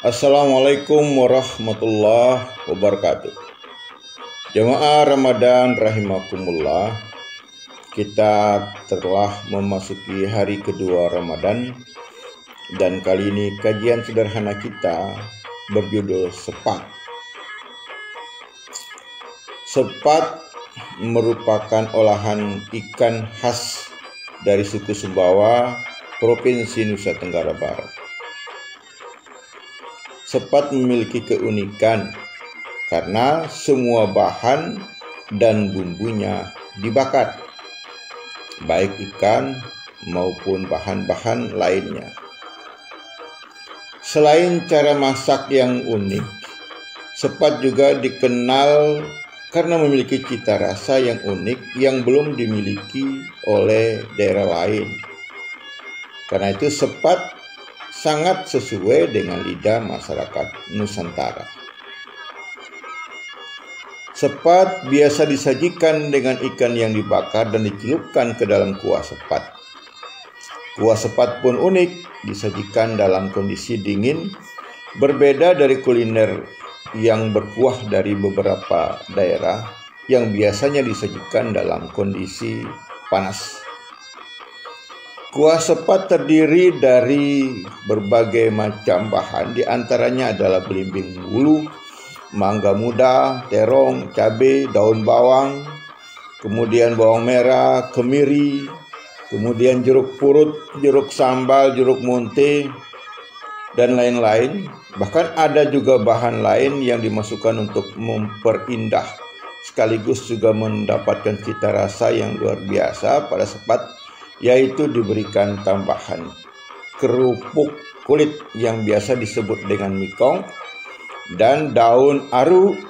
Assalamualaikum warahmatullahi wabarakatuh. Jamaah Ramadan rahimakumullah. Kita telah memasuki hari kedua Ramadan, dan kali ini kajian sederhana kita berjudul sepat. Sepat merupakan olahan ikan khas dari suku Sumbawa, Provinsi Nusa Tenggara Barat. Sepat memiliki keunikan karena semua bahan dan bumbunya dibakar, baik ikan maupun bahan-bahan lainnya. Selain cara masak yang unik, sepat juga dikenal karena memiliki cita rasa yang unik yang belum dimiliki oleh daerah lain. Karena itu sepat sangat sesuai dengan lidah masyarakat Nusantara. Sepat biasa disajikan dengan ikan yang dibakar dan dicelupkan ke dalam kuah sepat. Kuah sepat pun unik, disajikan dalam kondisi dingin, berbeda dari kuliner yang berkuah dari beberapa daerah yang biasanya disajikan dalam kondisi panas. Kuah sepat terdiri dari berbagai macam bahan, diantaranya adalah belimbing bulu, mangga muda, terong, cabai, daun bawang, kemudian bawang merah, kemiri, kemudian jeruk purut, jeruk sambal, jeruk munte, dan lain-lain. Bahkan ada juga bahan lain yang dimasukkan untuk memperindah, sekaligus juga mendapatkan cita rasa yang luar biasa pada sepat, yaitu diberikan tambahan kerupuk kulit yang biasa disebut dengan mikong, dan daun aru,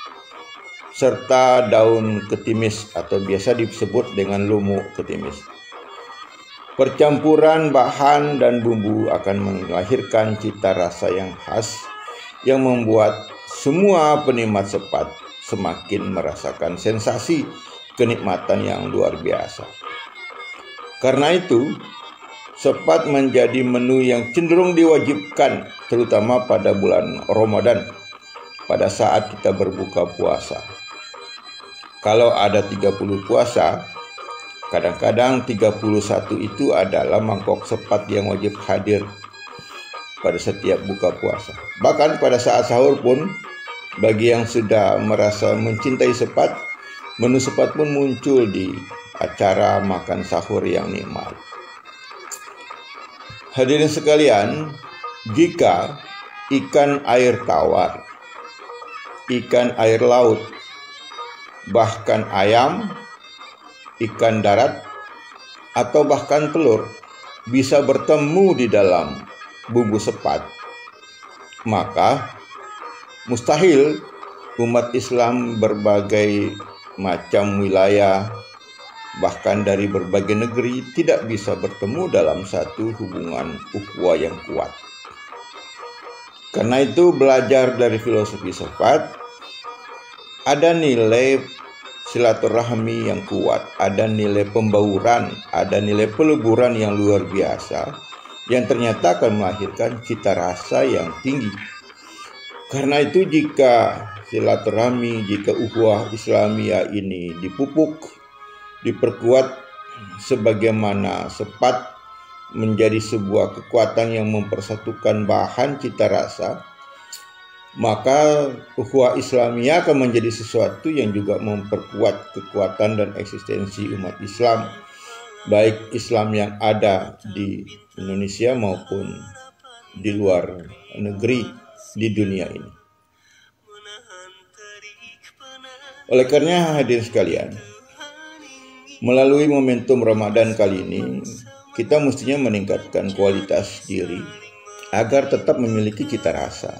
serta daun ketimis atau biasa disebut dengan lumuk ketimis. Percampuran bahan dan bumbu akan melahirkan cita rasa yang khas yang membuat semua penikmat sepat semakin merasakan sensasi kenikmatan yang luar biasa. Karena itu, sepat menjadi menu yang cenderung diwajibkan, terutama pada bulan Ramadan, pada saat kita berbuka puasa. Kalau ada 30 puasa, kadang-kadang 31 itu adalah mangkok sepat yang wajib hadir pada setiap buka puasa. Bahkan pada saat sahur pun, bagi yang sudah merasa mencintai sepat, menu sepat pun muncul di acara makan sahur yang nikmat. Hadirin sekalian, jika ikan air tawar, ikan air laut, bahkan ayam, ikan darat, atau bahkan telur bisa bertemu di dalam bumbu sepat, maka mustahil umat Islam berbagai macam wilayah, bahkan dari berbagai negeri, tidak bisa bertemu dalam satu hubungan ukhuwah yang kuat. Karena itu, belajar dari filosofi sepat, ada nilai silaturahmi yang kuat, ada nilai pembauran, ada nilai peleburan yang luar biasa, yang ternyata akan melahirkan cita rasa yang tinggi. Karena itu, jika silaturahmi, jika ukhuwah Islamiyah ini dipupuk, diperkuat sebagaimana sepat menjadi sebuah kekuatan yang mempersatukan bahan cita rasa, maka ukhuwah Islamiyah akan menjadi sesuatu yang juga memperkuat kekuatan dan eksistensi umat Islam, baik Islam yang ada di Indonesia maupun di luar negeri di dunia ini. Oleh karena, hadirin sekalian, melalui momentum Ramadan kali ini, kita mestinya meningkatkan kualitas diri agar tetap memiliki cita rasa.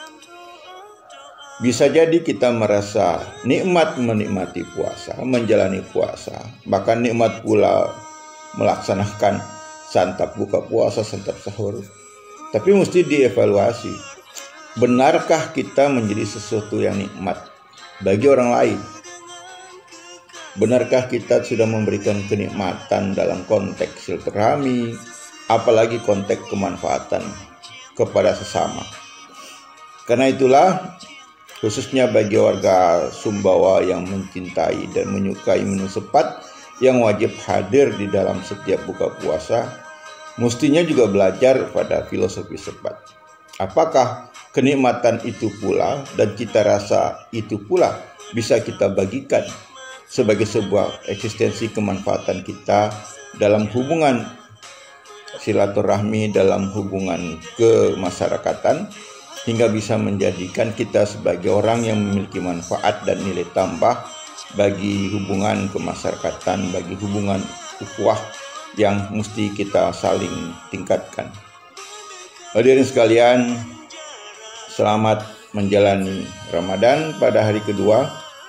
Bisa jadi kita merasa nikmat menikmati puasa, menjalani puasa, bahkan nikmat pula melaksanakan santap buka puasa, santap sahur. Tapi mesti dievaluasi, benarkah kita menjadi sesuatu yang nikmat bagi orang lain? Benarkah kita sudah memberikan kenikmatan dalam konteks silaturahmi, apalagi konteks kemanfaatan kepada sesama? Karena itulah, khususnya bagi warga Sumbawa yang mencintai dan menyukai menu sepat yang wajib hadir di dalam setiap buka puasa, mestinya juga belajar pada filosofi sepat. Apakah kenikmatan itu pula dan cita rasa itu pula bisa kita bagikan sebagai sebuah eksistensi kemanfaatan kita dalam hubungan silaturahmi, dalam hubungan kemasyarakatan, hingga bisa menjadikan kita sebagai orang yang memiliki manfaat dan nilai tambah bagi hubungan kemasyarakatan, bagi hubungan ukhuwah yang mesti kita saling tingkatkan. Hadirin sekalian, selamat menjalani Ramadan pada hari kedua.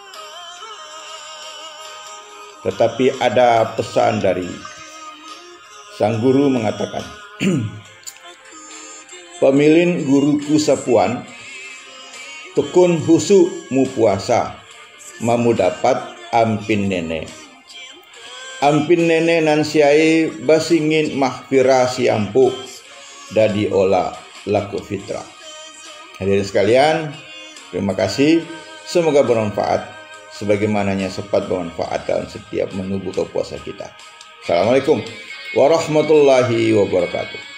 Tetapi ada pesan dari sang guru mengatakan, pemilin guruku sapuan, tekun husu mu puasa, mamu dapat ampin nene. Ampin nene nan siai basingin mahfira siampu, dadi ola laku fitra. Hadirin sekalian, terima kasih. Semoga bermanfaat sebagaimananya sepat bermanfaat dalam setiap menu buka puasa kita. Assalamualaikum warahmatullahi wabarakatuh.